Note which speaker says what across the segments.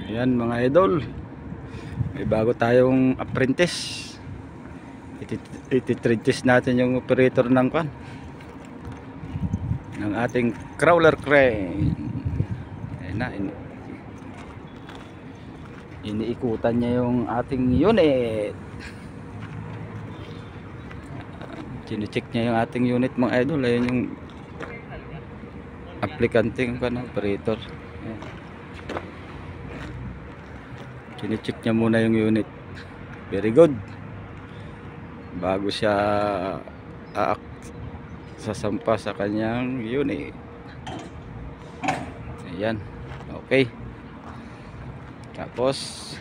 Speaker 1: Ayan mga idol, may bago tayong apprentice. Iti-trade test natin yung operator ng kan ng ating crawler crane. Ayan na, iniikutan niya yung ating unit. Chine-check niya yung ating unit mga idol. Ayan yung aplikante ng operator. Ayan. Chine-check niya muna yung unit. Very good. Bago siya sasampa sa kanyang unit. Ayan. Okay. Tapos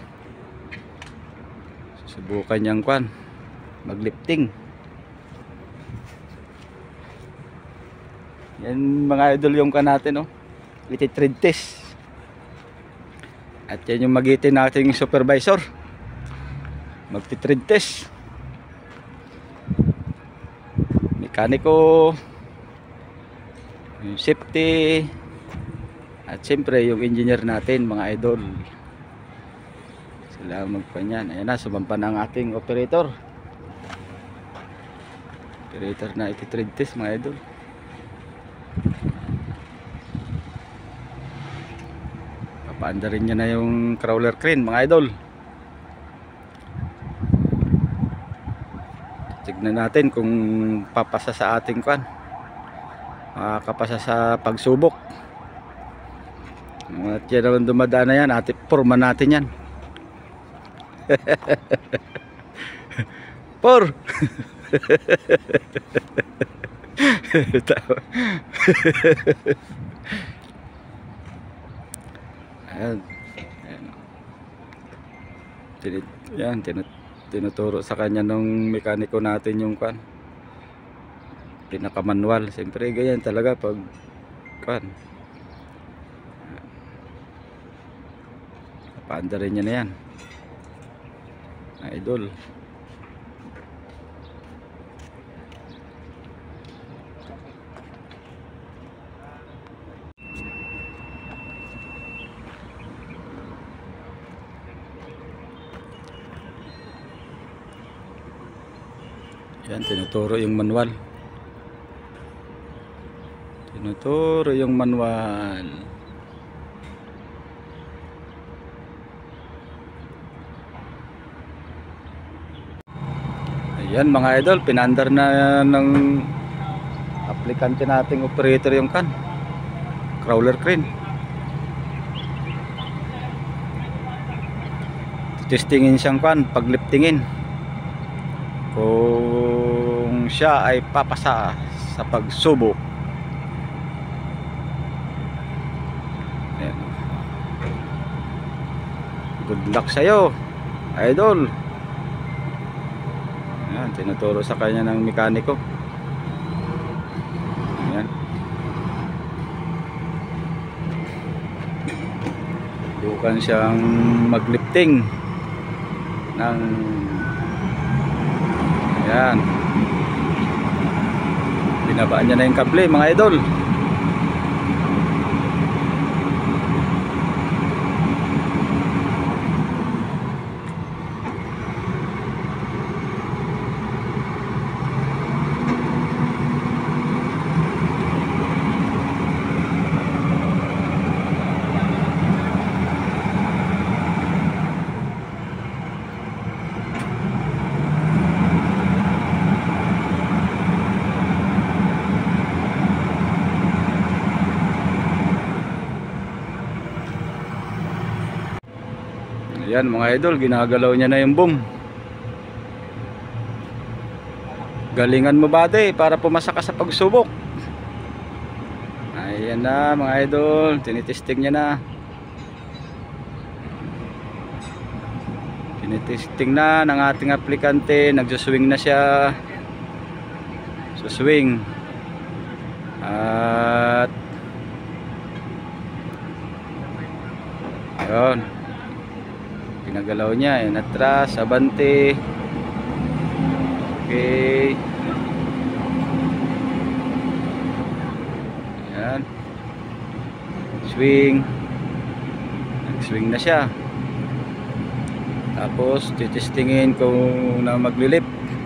Speaker 1: susubukan niyang maglifting. Yan mga idol yung natin, oh. Iti-trade test. At yan yung magitin nating supervisor. Magti-trade test. Mekaniko, yung safety, at siyempre yung engineer natin mga idol. Sila magpanyan. Ayan na, sumampa ng ating operator. Operator na iti-trade test mga idol. Papaanda rin niya na yung crawler crane mga idol. Tignan natin kung papasa sa ating makakapasa sa pagsubok. At yan naman dumadaan na yan, purma natin yan. Por! Ayan. Ayan. Tinuturo sa kanya nung mekaniko natin yung pinaka-manual. Siyempre ganyan talaga pag paanda rin niya na yan idol. Yan, tinuturo yung manual. Tinuturo yung manual. Ayan mga idol, pinandar na ng aplikante nating operator yung crawler crane. Testingin siyang pagliftingin kung siya ay papasa sa pagsubok. Ayan. Good luck sa'yo idol. Ayan, tinuturo sa kanya ng mekaniko. Ayan. Bukan siyang maglifting ng ayan. Binabaan niya na yung kable mga idol. Ayan mga idol, ginagalaw niya na yung boom. Galingan mo bate para pumasa ka sa pagsubok. Ayan na mga idol, tinitesting niya na. Tinitesting na ng ating aplikante. Nagsuswing na siya. Suswing. At ayun, pinagalaw niya, atras, abante. Okay. Ayan. Swing. Nag-swing na siya. Tapos titestingin kung na maglilip.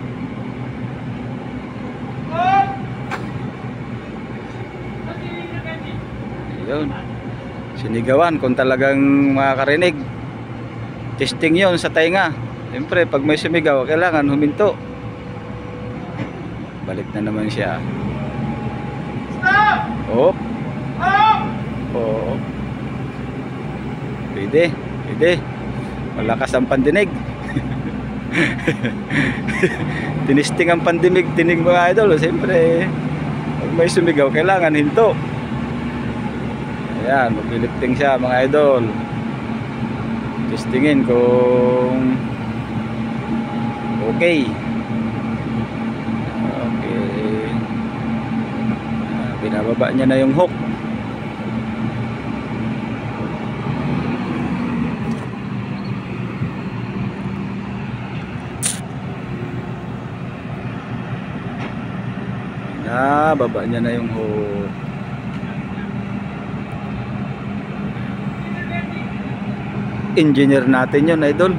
Speaker 1: Ayun. Sinigawan kung talagang makakarinig. Testing yon sa tainga. Siyempre pag may sumigaw kailangan huminto. Balik na naman siya. Stop! Oh. Pwede. Malakas ang pandinig. Tinisting ang pandinig mga idol. Siyempre pag may sumigaw kailangan hinto. Ayan, maglilifting siya mga idol. Testingin kung okay. Binababa niya na yung hook. Baba niya na yung hook. Engineer natin yun, idol.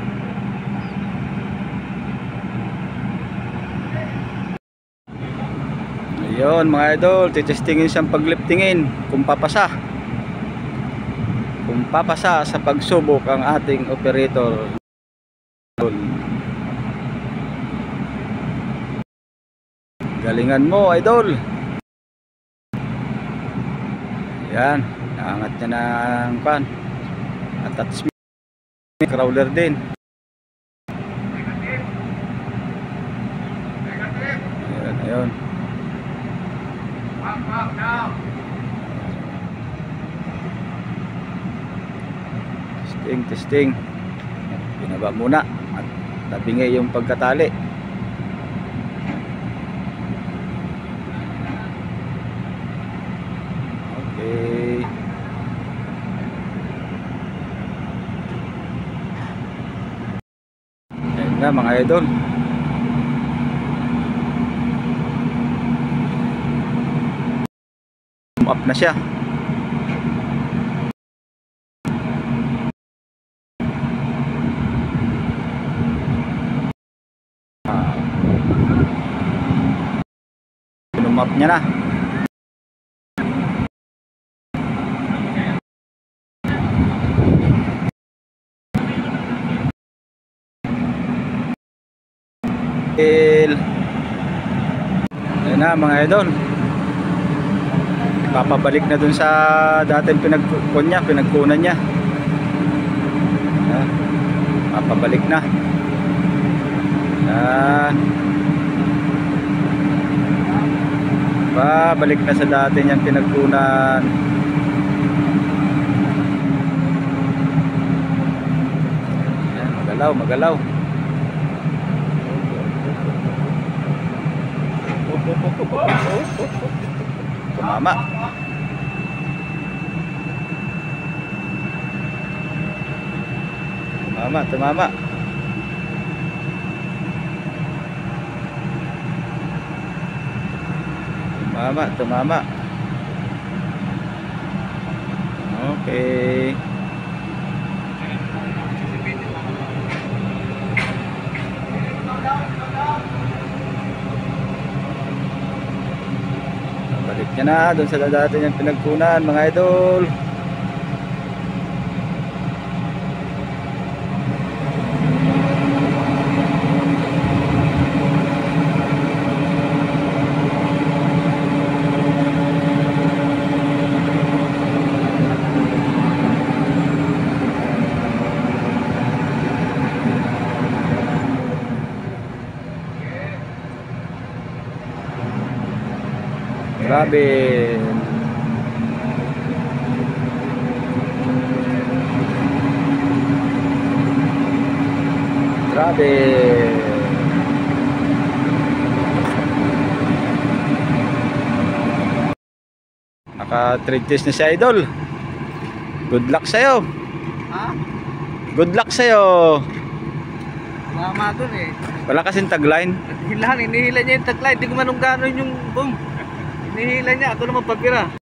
Speaker 1: Ayun mga idol, titestingin siyang pagliftingin kung papasa. Kung papasa sa pagsubok ang ating operator. Galingan mo idol. Yan, naangat niya ng pan. Attachment crawler din. Ayun. Testing. Binaba muna at tabingay yung pagkatali. Okay. Ayan na mga idol. Up na siya. Pinumap niya na. Ayan na mga idol. Papabalik na dun sa dating pinagkunan niya. Ayan. Papabalik na. Ayan. Babalik na sa dati niyang pinagkunan. Ayan, magalaw. Tumama. Tumama. Okay. Balik niya na doon sa dati niyang pinagkunan mga idol. Grabe. Naka 3 days na si idol. Good luck sa'yo.
Speaker 2: Ha?
Speaker 1: Good luck sa'yo.
Speaker 2: Mama dun eh.
Speaker 1: Wala kasing tagline.
Speaker 2: Hinihila niya yung tagline. Hindi ko manong gano'n yung boom. Hinihila niya. Ako naman pagpira.